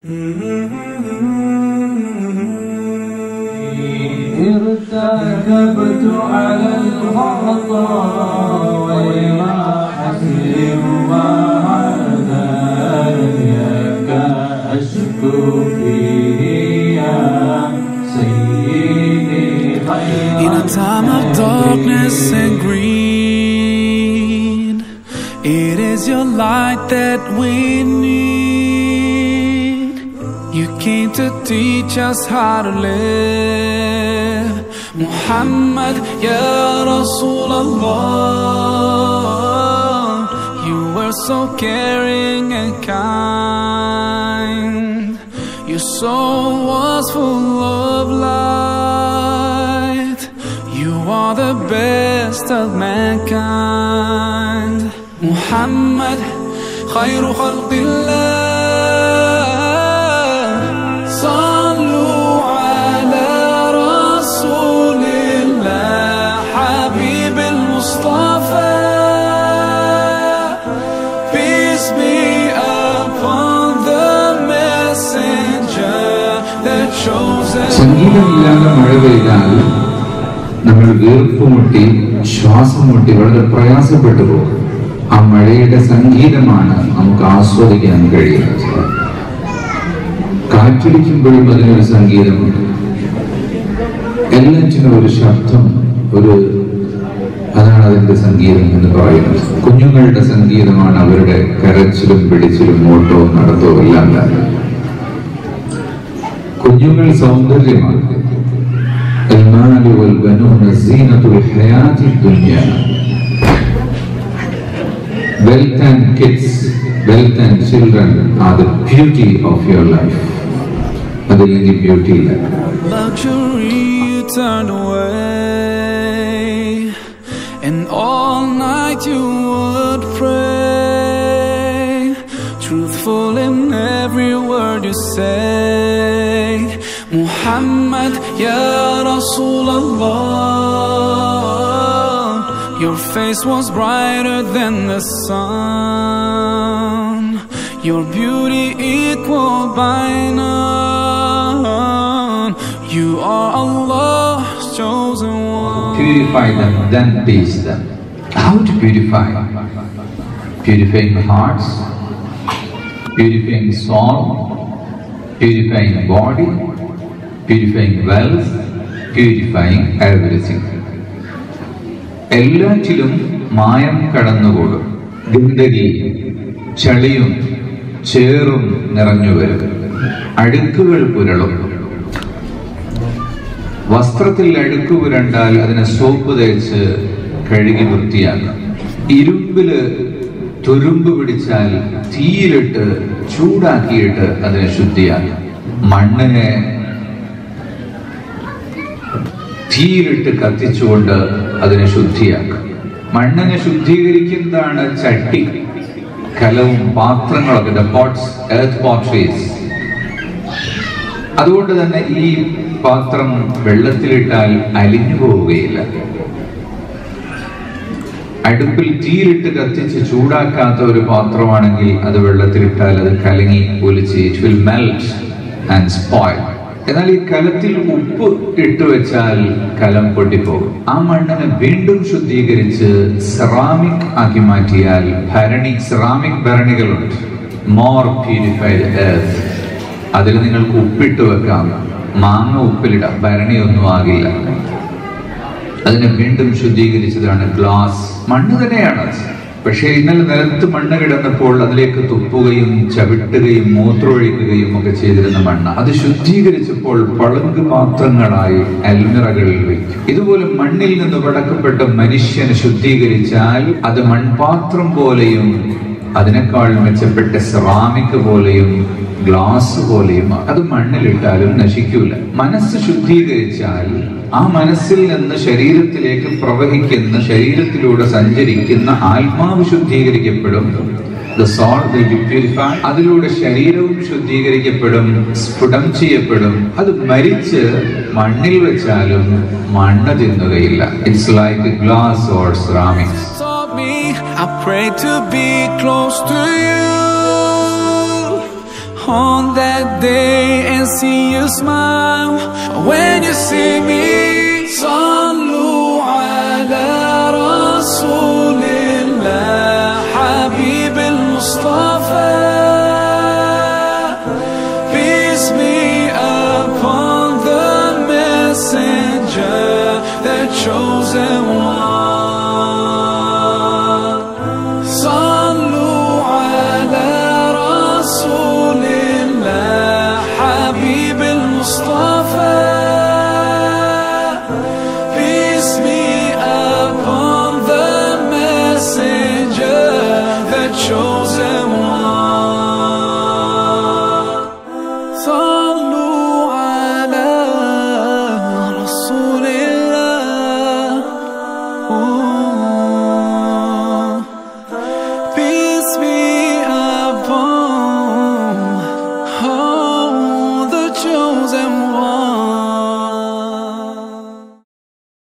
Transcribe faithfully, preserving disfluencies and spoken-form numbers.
ارتكبت على الخطا وما حسب ما عذابك أشكو فيه يا سيدي. In a time of darkness and greed, it is your light that we need. You came to teach us how to live. Muhammad, Ya Rasulallah, you were so caring and kind. Your soul was full of light. You are the best of mankind. Muhammad, khayru khalqillah. Sallu ala Rasulillah, Habib al-Mustafa. Peace be upon the messenger that chosen. സംഗീതമില്ലാതെ മഴ പെയ്താൽ നമ്മൾ വീർപ്പുമുട്ടി ശ്വാസം മുട്ടി വളരെ പ്രയാസപ്പെട്ടു പോകും. ആ മഴയുടെ സംഗീതമാണ് നമുക്ക് ആസ്വദിക്കാൻ കഴിയുന്നത്. കാറ്റടിക്കുമ്പോഴും അതിനൊരു സംഗീതമുണ്ട്. എല്ലാറ്റിനും ഒരു ശബ്ദം, ഒരു അതാണ് അതിന്റെ സംഗീതം എന്ന് പറയുന്നത്. കുഞ്ഞുങ്ങളുടെ സംഗീതമാണ് അവരുടെ കരച്ചിലും പിടിച്ചിലും ഓട്ടവും നടത്തവും എല്ലാം തന്നെ. കുഞ്ഞുങ്ങൾ സൗന്ദര്യമാണ്. المال والبنون زينة الحياة الدنيا. Wealth and kids, wealth and children are the beauty of your life. Adillingi beauty la. Luxury you turned away, and all night you would pray, truthful in every word you say. Muhammad, Ya Rasulallah, your face was brighter than the sun, your beauty equal by none. You are Allah's chosen one. Purify them, then teach them. How to purify? Purifying hearts, purifying soul, purifying body, purifying wealth, purifying everything. എല്ലാറ്റിലും മായം കടന്നുകൂടും. ഗന്ധകി ചളിയും ചേറും നിറഞ്ഞു വരും. അഴുക്കുകൾ പുരളും. വസ്ത്രത്തിൽ അഴുക്ക് പുരണ്ടാൽ അതിനെ soap തേച്ച് കഴുകി വൃത്തിയാക്കാം. ഇരുമ്പില് തുരുമ്പ് പിടിച്ചാൽ തീയിലിട്ട് ചൂടാക്കിയിട്ട് അതിനെ ശുദ്ധിയാക്കാം. മണ്ണിനെ തീയിലിട്ട് കത്തിച്ചുകൊണ്ട് അതിനെ ശുദ്ധിയാക്കും. മണ്ണിനെ ശുദ്ധീകരിക്കുന്നതാണ് ചട്ടി, കലവും പാത്രങ്ങളൊക്കെ, ദ പോട്ട്സ്, എർത്ത് പോട്രീസ്. അതുകൊണ്ട് തന്നെ ഈ പാത്രം വെള്ളത്തിലിട്ടാൽ അലിഞ്ഞു പോവുകയില്ല. അടുപ്പിൽ തീയിലിട്ട് കത്തിച്ച് ചൂടാക്കാത്ത ഒരു പാത്രമാണെങ്കിൽ അത് വെള്ളത്തിലിട്ടാൽ അത് കലങ്ങി ഒലിച്ച് it will melt and spoil. എന്നാൽ ഈ കലത്തിൽ ഉപ്പ് ഇട്ടുവെച്ചാൽ കലം പൊട്ടിപ്പോകും. ആ മണ്ണിനെ വീണ്ടും ശുദ്ധീകരിച്ച് സെറാമിക് ആക്കി മാറ്റിയാൽ ഭരണി, സെറാമിക് ഭരണികളുണ്ട്, മോർ പ്യൂരിഫൈഡ് എർത്ത്. അതിൽ നിങ്ങൾക്ക് ഉപ്പിട്ട് വെക്കാം, മാങ്ങ ഉപ്പിലിടാം, ഭരണിയൊന്നും ആകില്ല. അതിനെ വീണ്ടും ശുദ്ധീകരിച്ചതാണ് ഗ്ലാസ്. മണ്ണ് തന്നെയാണ്. പക്ഷേ ഇന്നലെ നിലത്ത് മണ്ണ് കിടന്നപ്പോൾ അതിലേക്ക് തുപ്പുകയും ചവിട്ടുകയും മൂത്രമൊഴിക്കുകയും ഒക്കെ ചെയ്തിരുന്ന മണ്ണ് അത് ശുദ്ധീകരിച്ചപ്പോൾ പളുങ്ക് പാത്രങ്ങളായി അൽമിറകളിൽ വയ്ക്കും. ഇതുപോലെ മണ്ണിൽ നിന്ന് പടക്കപ്പെട്ട മനുഷ്യനെ ശുദ്ധീകരിച്ചാൽ അത് മൺപാത്രം പോലെയും അതിനേക്കാൾ മെച്ചപ്പെട്ട സെറാമിക് പോലെയും ഗ്ലാസ് പോലെയും അത് മണ്ണിലിട്ടാലും നശിക്കൂല. മനസ്സ് ശുദ്ധീകരിച്ചാൽ ആ മനസ്സിൽ നിന്ന് ശരീരത്തിലേക്ക് പ്രവഹിക്കുന്ന, ശരീരത്തിലൂടെ സഞ്ചരിക്കുന്ന ആത്മാവ് ശുദ്ധീകരിക്കപ്പെടും. The soul will be purified. അതിലൂടെ ശരീരവും ശുദ്ധീകരിക്കപ്പെടും, സ്ഫുടം ചെയ്യപ്പെടും. അത് മരിച്ച് മണ്ണിൽ വെച്ചാലും മണ്ണ് തിന്നുകയില്ല. It's like a glass or ceramics. I pray to be close to you. on that day and see you smile when you see me. Sallu ala Rasulillah, Habib al-Mustafa. Peace be upon the messenger, the chosen one. Chosen one. Sallu ala Rasulillah. Ooh. Peace be upon oh, the chosen one.